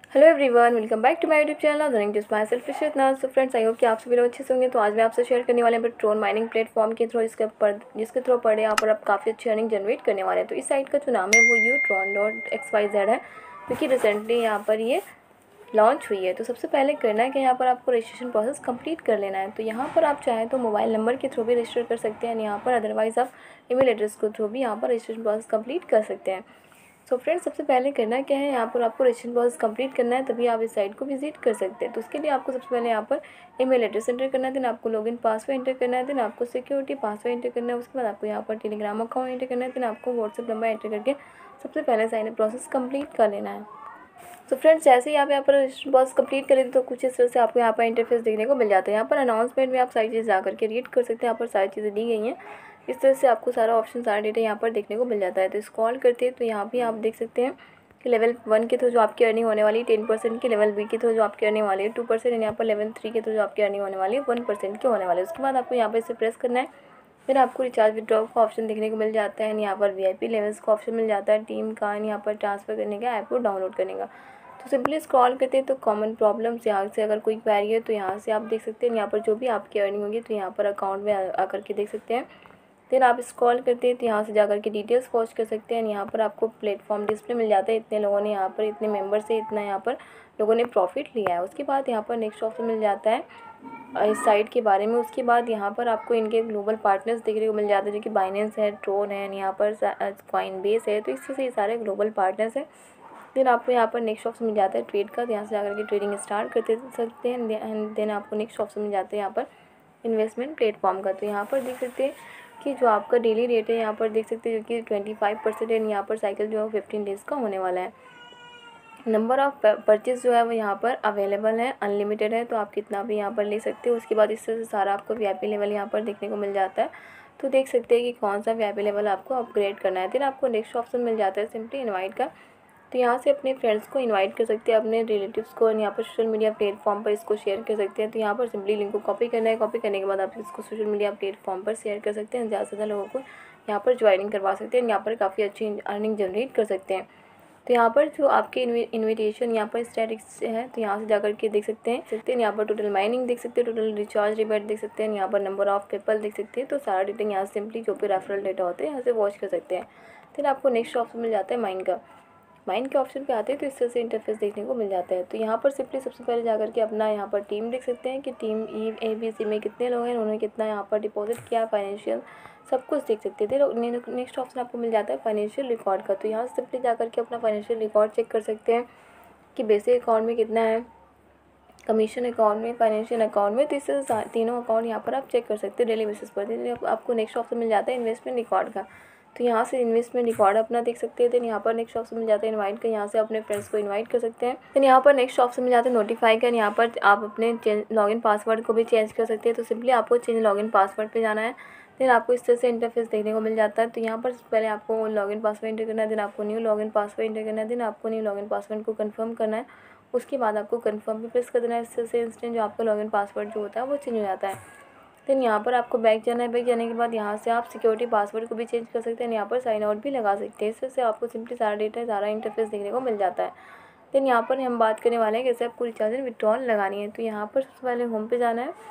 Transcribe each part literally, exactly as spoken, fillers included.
Hello everyone, welcome back to my YouTube channel running tips myself इतना। So friends, I hope कि आप सभी लोग अच्छे से होंगे। तो आज मैं आपसे शेयर करने वाले हैं ट्रोन माइनिंग प्लेटफॉर्म के थ्रू इसके पर जिसके थ्रू पढ़े यहाँ पर आप काफ़ी अच्छी अर्निंग जनरेट करने वाले हैं। तो इस साइट का जो नाम है वो U Tron dot X Y Z है, क्योंकि रिसेंटली यहाँ पर ये लॉन्च हुई है। तो सबसे पहले करना है कि यहाँ पर आपको रजिस्ट्रेशन प्रोसेस कंप्लीट कर लेना है। तो यहाँ पर आप चाहें तो मोबाइल नंबर के थ्रू भी रजिस्टर कर सकते हैं यहाँ पर, अदरवाइज़ आप ईमेल एड्रेस के थ्रू भी यहाँ पर रजिस्ट्रेशन प्रोसेस कंप्लीट कर सकते हैं। सो so फ्रेंड्स, सबसे पहले करना क्या है, यहाँ पर आपको रजिस्ट्रेशन प्रोसेस कंप्लीट करना है, तभी आप इस साइट को विजिट कर सकते हैं। तो उसके लिए आपको सबसे पहले यहाँ पर ईमेल एड्रेस एंटर करना है, देन आपको लॉगिन पासवर्ड एंटर करना है, देन आपको सिक्योरिटी पासवर्ड एंटर करना है। उसके बाद आपको यहाँ पर टेलीग्राम अकाउंट एंटर करना है, देन आपको व्हाट्सएप नंबर एंटर करके सबसे पहले साइन अप प्रोसेस कंप्लीट कर लेना है। तो फ्रेंड्स, जैसे ही आप यहाँ पर रजिस्ट्रेशन प्रोसेस कंप्लीट करेंगे तो कुछ इस तरह से आपको यहाँ पर इंटरफेस देखने को मिल जाता है। यहाँ पर अनाउंसमेंट में आप सारी चीज़ जा करके रीड कर सकते हैं। यहाँ पर सारी चीज़ें दी गई हैं, इस तरह से आपको सारा ऑप्शन, सारा डेटा यहाँ पर देखने को मिल जाता है। तो स्क्रॉल करते हैं तो यहाँ भी आप देख सकते हैं कि लेवल वन के थ्रू जो आपकी अर्निंग होने वाली है टेन परसेंट की, लेवल बी के थ्रू जो आपकी अर्निंग वाली है टू परसेंट, यहाँ पर लेवल थ्री के थ्रू जो आपकी अर्निंग होने वाली है वन परसेंट की होने वाली है। उसके बाद आपको यहाँ पर इसे प्रेस करना है, फिर आपको रिचार्ज विड्रॉ का ऑप्शन देखने को मिल जाता है। यहाँ पर वी आई पी लेवल्स का ऑप्शन मिल जाता है, टीम का, यहाँ पर ट्रांसफ़र करने का, ऐप को डाउनलोड करने का। तो सिंपली स्क्रॉल करते हैं तो कॉमन प्रॉब्लम्स यहाँ से अगर कोई क्वेरी है तो यहाँ से आप देख सकते हैं। यहाँ पर जो भी आपकी अर्निंग होगी तो यहाँ पर अकाउंट में आकर के देख सकते हैं। फिर आप स्क्रॉल करते हैं तो यहाँ से जाकर के डिटेल्स वॉच कर सकते हैं। यहाँ पर आपको प्लेटफॉर्म डिस्प्ले मिल जाता है, इतने लोगों ने यहाँ पर, इतने मेंबर से इतना यहाँ पर लोगों ने प्रॉफिट लिया है। उसके बाद यहाँ पर नेक्स्ट ऑप्शन मिल जाता है इस साइट के बारे में। उसके बाद यहाँ पर आपको इनके ग्लोबल पार्टनर्स देखने को मिल जाते हैं, जो कि बाइनेंस है, ट्रोन है, यहाँ पर कॉइन बेस है। तो इससे ये सारे ग्लोबल पार्टनर्स हैं। देन आपको यहाँ पर नेक्स्ट ऑप्शन मिल जाता है ट्रेड का, तो यहाँ से जाकर के ट्रेडिंग स्टार्ट करते सकते हैं। एंड देन आपको नेक्स्ट ऑप्शन मिल जाता है यहाँ पर इन्वेस्टमेंट प्लेटफॉर्म का। तो यहाँ पर देख सकते हैं कि जो आपका डेली रेट है यहाँ पर देख सकते हैं, जो कि ट्वेंटी फाइव परसेंट है। यहाँ पर साइकिल जो है फिफ्टीन डेज़ का होने वाला है। नंबर ऑफ़ परचेज़ जो है वो यहाँ पर अवेलेबल है, अनलिमिटेड है, तो आप कितना भी यहाँ पर ले सकते हो। उसके बाद इस तरह से सारा आपको वी आई पी लेवल यहाँ पर देखने को मिल जाता है। तो देख सकते हैं कि कौन सा वी आई पी लेवल आपको अपग्रेड करना है। फिर आपको नेक्स्ट ऑप्शन मिल जाता है सिंपली इनवाइट का। तो यहाँ से अपने फ्रेंड्स को इनवाइट कर सकते हैं, अपने रिलेटिव्स को, यहाँ पर सोशल मीडिया प्लेटफॉर्म पर इसको शेयर कर सकते हैं। तो यहाँ पर सिंपली लिंक को कॉपी करना है, कॉपी करने के बाद आप इसको सोशल मीडिया प्लेटफॉर्म पर शेयर कर सकते हैं। ज़्यादा से ज़्यादा लोगों को यहाँ पर ज्वाइनिंग करवा सकते हैं, यहाँ पर काफ़ी अच्छी अर्निंग जनरेट कर सकते हैं। तो यहाँ पर जो आपके इन्विटेशन यहाँ पर स्टैटिक्स है, तो यहाँ से जाकर के देख सकते हैं सकते हैं यहाँ पर टोटल माइनिंग देख सकते हैं, टोटल रिचार्ज रिबेट देख सकते हैं, यहाँ पर नंबर ऑफ पीपल देख सकते हैं। तो सारा डेटा यहाँ से सिंपली जो भी रेफरल डेटा होते हैं यहाँ से वॉच कर सकते हैं। फिर आपको नेक्स्ट ऑप्शन मिल जाता है माइन का। माइन के ऑप्शन पे आते हैं तो इस तरह से इंटरफेस देखने को मिल जाता है। तो यहाँ पर सिंपली सबसे पहले जाकर के अपना यहाँ पर टीम देख सकते हैं कि team E A B C में कितने लोग हैं, उन्होंने कितना यहाँ पर डिपॉजिट किया, फाइनेंशियल सब कुछ देख सकते थे। नेक्स्ट ऑप्शन आपको मिल जाता है फाइनेंशियल रिकॉर्ड का। तो यहाँ से सिंपली जाकर के अपना फाइनेंशियल रिकॉर्ड चेक कर सकते हैं कि बेसिक अकाउंट में कितना है, कमीशन अकाउंट में, फाइनेंशियल अकाउंट में। तो इससे तीनों अकाउंट यहाँ पर आप चेक कर सकते हैं डेली बेसिस पर। आपको नेक्स्ट ऑप्शन मिल जाता है इन्वेस्टमेंट रिकॉर्ड का। तो यहाँ से इन्वेस्टमेंट रिकॉर्ड अपना देख सकते हैं। देन यहाँ पर नेक्स्ट ऑप्शन मिल जाता है इनवाइट का, यहाँ से अपने फ्रेंड्स को इनवाइट कर सकते हैं। देन यहाँ पर नेक्स्ट ऑप्शन मिल जाता है नोटिफाई का, यहाँ पर आप अपने लॉगिन पासवर्ड को भी चेंज कर सकते हैं। तो सिंपली आपको चेंज लॉगिन पासवर्ड पे जाना है। देन आपको इस तरह से इंटरफेस देखने को मिल जाता है। तो यहाँ पर पहले आपको लॉगिन पासवर्ड एंटर करना है, देन आपको न्यू लॉगिन पासवर्ड एंटर करना है, देन आपको न्यू लॉगिन पासवर्ड को कंफर्म करना है। उसके बाद आपको कंफर्म पे प्रेस कर देना है। इस तरह से इंस्टेंट जो आपका लॉगिन पासवर्ड जो होता है वो चेंज हो जाता है। देन यहाँ पर आपको बैक जाना है। बैक जाने के बाद यहाँ से आप सिक्योरिटी पासवर्ड को भी चेंज कर सकते हैं, यहाँ पर साइन आउट भी लगा सकते हैं। इससे आपको सिंपली सारा डेटा, सारा इंटरफेस देखने को मिल जाता है। देन यहाँ पर हम बात करने वाले हैं कैसे आपको रिचार्ज एंड विड्रॉल लगानी है। तो यहाँ पर सबसे पहले होम पे जाना है।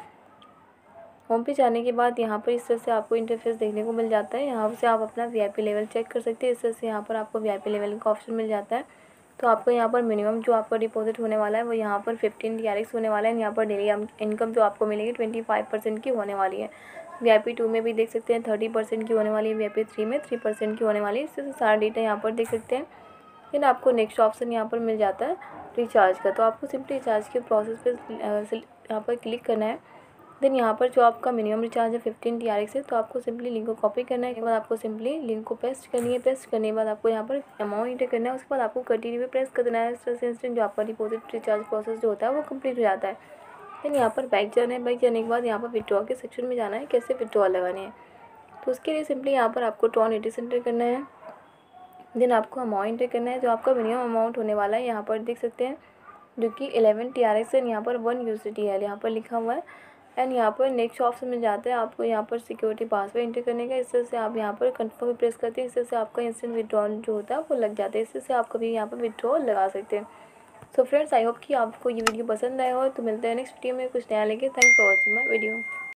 होम पे जाने के बाद यहाँ पर इस तरह से आपको इंटरफेस देखने को मिल जाता है। यहाँ से आप अपना वी आई पी लेवल चेक कर सकते हैं। इस तरह से यहाँ पर आपको वी आई पी लेवल का ऑप्शन मिल जाता है। तो आपको यहाँ पर मिनिमम जो आपका डिपॉजिट होने वाला है वो यहाँ पर फिफ्टीन टी आर एक्स होने वाला है। यहाँ पर डेली इनकम जो आपको मिलेगी ट्वेंटी फाइव परसेंट की होने वाली है। वी आई पी टू में भी देख सकते हैं थर्टी परसेंट की होने वाली है, वी आई पी थ्री में थ्री परसेंट की होने वाली है। इससे सारा डेटा यहाँ पर देख सकते हैं। फिर आपको नेक्स्ट ऑप्शन यहाँ पर मिल जाता है रिचार्ज का। तो आपको सिंपली रिचार्ज के प्रोसेस पर यहाँ पर क्लिक करना है। देन यहाँ पर जो आपका मिनिमम रिचार्ज है फिफ्टीन टी आर एक्स है, तो आपको सिंपली लिंक को कॉपी करना है। उसके बाद आपको सिंपली लिंक को पेस्ट करनी है। पेस्ट करने के बाद आपको यहाँ पर अमाउंट एंटर करना है। उसके बाद आपको कंटिन्यू पे प्रेस कर देना है। इस तरह से इंस्टेंट जो आपका डिपॉजिट रिचार्ज प्रोसेस जो होता है वो कंप्लीट हो जाता है। देन यहाँ पर बैक जाना है। बैक जाने के बाद यहाँ पर विड्रॉ के सेक्शन में जाना है, कैसे विड्रॉ लगाने हैं। तो उसके लिए सिंपली यहाँ पर आपको ट्रॉन एटीएस एंटर करना है। देन आपको अमाउंट एंटर करना है, जो आपका मिनिमम अमाउंट होने वाला है यहाँ पर देख सकते हैं, जो कि इलेवन टी आर एक्स है। यहाँ पर one U S D T है यहाँ पर लिखा हुआ है। एंड यहाँ पर नेक्स्ट ऑप्शन में जाता है आपको यहाँ पर सिक्योरिटी पासवर्ड एंटर करने का। इस तरह से आप यहाँ पर कंफर्म प्रेस करते हैं। इस तरह से आपका इंस्टेंट विड्रॉल जो होता है वो लग जाता है। इस तरह से आप कभी यहाँ पर विड्रॉल लगा सकते हैं। सो फ्रेंड्स आई होप कि आपको ये वीडियो पसंद आया हो, तो मिलते हैं नेक्स्ट वीडियो में कुछ नया लेके। Thanks for watching my video.